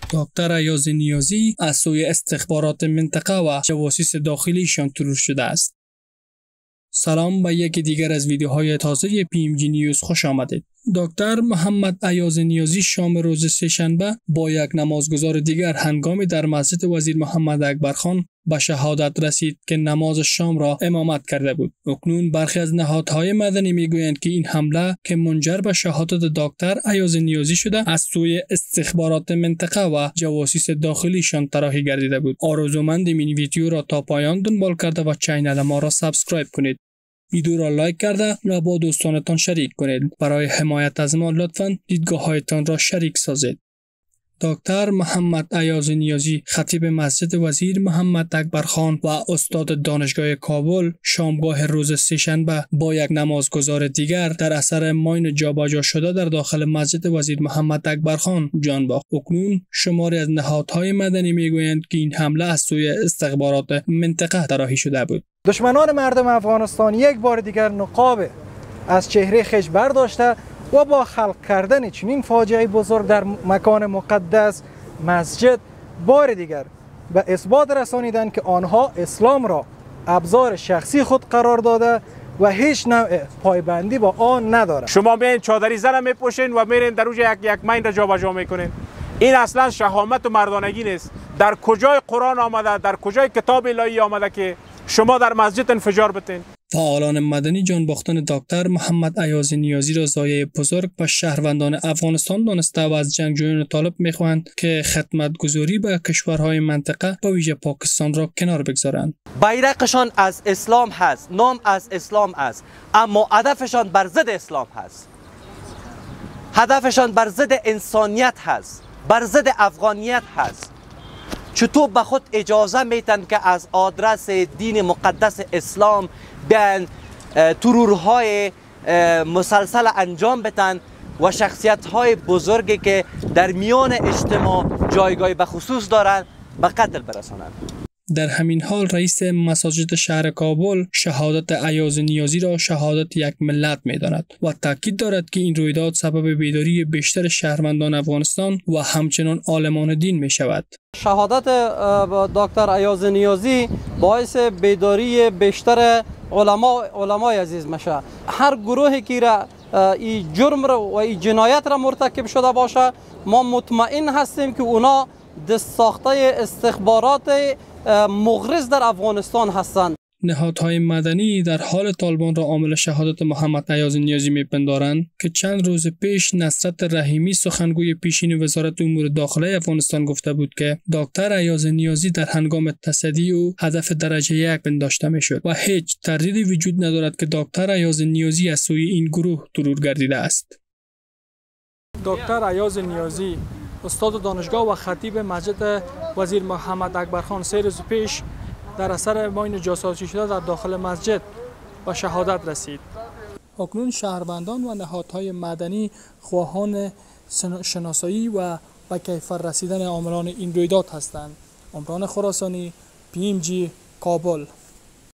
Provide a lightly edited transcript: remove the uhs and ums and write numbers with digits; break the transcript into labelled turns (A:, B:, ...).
A: دکتر ایاز نیازی از سوی استخبارات منطقه و جواسیس داخلیشان ترور شده است. سلام به یکی دیگر از ویدیوهای تازه PMG نیوز خوش آمدید. دکتر محمد ایاز نیازی شام روز سه‌شنبه با یک نمازگزار دیگر هنگامی در مسجد وزیر محمد اکبرخان به شهادت رسید که نماز شام را امامت کرده بود. اکنون برخی از نهادهای مدنی میگویند که این حمله که منجر به شهادت دکتر ایاز نیازی شده از سوی استخبارات منطقه و جواسیس داخلیشان طراحی گردیده بود. آرزومندیم این ویدیو را تا پایان دنبال کرده و چینل ما را سابسکرایب کنید. ویدیو را لایک کرده و با دوستانتان شریک کنید. برای حمایت از ما لطفاً دیدگاه‌هایتان را شریک سازید. دکتر محمد ایاز نیازی خطیب مسجد وزیر محمد اکبرخان و استاد دانشگاه کابل شامگاه روز سه‌شنبه با یک نمازگزار دیگر در اثر ماین جابجا شده در داخل مسجد وزیر محمد اکبرخان جان باخت. اکنون شماری از نهادهای مدنی میگویند که این حمله از سوی استخبارات منطقه طراحی شده بود.
B: دشمنان مردم افغانستان یک بار دیگر نقاب از چهره خویش برداشته و با خلق کردن چنین فاجعه بزرگ در مکان مقدس مسجد بار دیگر به اثبات رسانیدند که آنها اسلام را ابزار شخصی خود قرار داده و هیچ نوع پایبندی با آن ندارند.
C: شما میین چادری زن میپوشین و میرین در روز یک مین را جابجا میکنین. این اصلا شهامت و مردانگی نیست. در کجای قرآن آمده، در کجای کتاب الهی آمده که شما در مسجد انفجار بتین؟
A: فعالان مدنی جان باختن دکتر محمد ایاز نیازی را ضایعه بزرگ به شهروندان افغانستان دانسته و از جنگجویان طالب میخواهند که خدمتگزاری به کشورهای منطقه به ویژه پاکستان را کنار بگذارند.
D: بیرقشان از اسلام هست، نام از اسلام است، اما هدفشان بر ضد اسلام هست. هدفشان بر ضد انسانیت هست، بر ضد افغانیت هست. چطور به خود اجازه میتن که از آدرس دین مقدس اسلام بیان ترورهای مسلسل انجام بدن و شخصیت‌های بزرگی که در میان اجتماع جایگاه به خصوص دارند به قتل برسانند.
A: در همین حال رئیس مساجد شهر کابل شهادت ایاز نیازی را شهادت یک ملت می‌داند و تاکید دارد که این رویداد سبب بیداری بیشتر شهروندان افغانستان و همچنان عالمان دین می‌شود.
E: شهادت دکتر ایاز نیازی باعث بیداری بیشتر علمای عزیز میشه. هر گروهی که این جرم و این جنایت را مرتکب شده باشه ما مطمئن هستیم که اونا دست ساخته استخبارات مغرض در افغانستان هستند.
A: نهادهای مدنی در حال طالبان را عامل شهادت محمد ایاز نیازی میپندارند که چند روز پیش نصرت رحیمی سخنگوی پیشین وزارت امور داخله افغانستان گفته بود که دکتر ایاز نیازی در هنگام تصدی او هدف درجه 1 پنداشته میشد و هیچ تردیدی وجود ندارد که دکتر ایاز نیازی از سوی این گروه ترور گردیده است.
F: دکتر ایاز نیازی استاد دانشگاه و خطیب مسجد وزیر محمد اکبرخان 3 روز پیش در اثر ماین جاسوسی شده در داخل مسجد به شهادت رسید. اکنون شهروندان و نهادهای مدنی خواهان شناسایی و به کیفر رسیدن عاملان این رویداد هستند. عمران خراسانی، PMG، کابل.